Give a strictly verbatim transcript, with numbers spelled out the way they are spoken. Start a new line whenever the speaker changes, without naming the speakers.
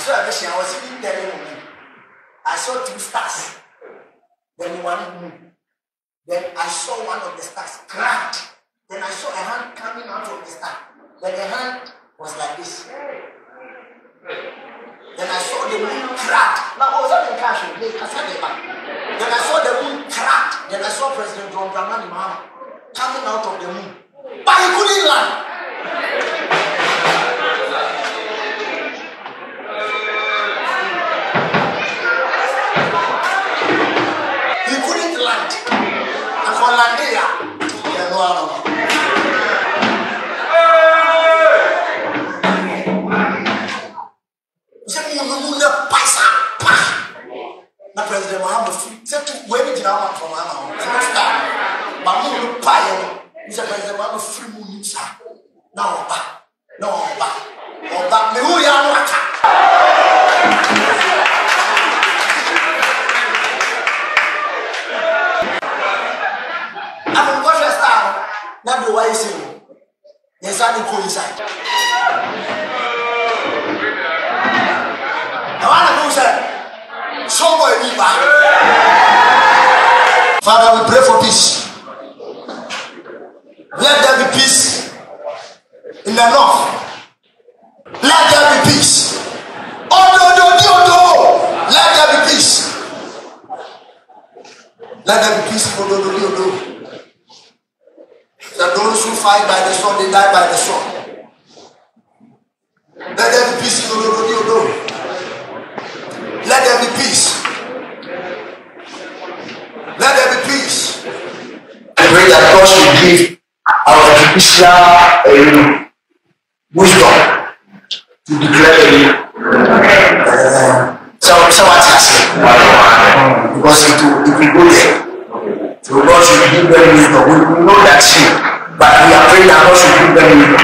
saw a vision. I was sitting there in the moon. I saw two stars. Then one moon. Then I saw one of the stars cracked. Then I saw a hand coming out of the star. Then the hand was like this. Then I saw the moon cracked. Now I was not in cash. Then I saw the moon cracked. Then I saw President John Mahama coming out of the moon. But he couldn't land. He couldn't land. And for Landia, na President Mahama said to where did you know from Mahama? But you look pie. He's a President Mahama free moon, sir. No, back. No, back. Oh, back. Me who you are. I'm going to start. Now, the way you say, there's something coincide. I want to go, sir. Somewhere in Father, we pray for peace. Let there be peace in the north. Let there be peace. Oh, no, no, no, no. Let there be peace. Let there be peace. Oh, no, no, no, no. That those who fight by the sword, they die by the sword. Let there be peace. No, no, no, no, no. Let there be peace. Let there be peace. I pray that God should give our judicial uh, wisdom to declare uh, some someone has because it will, it will go there. So God should give them wisdom. We know that, but we are praying that God should give them wisdom.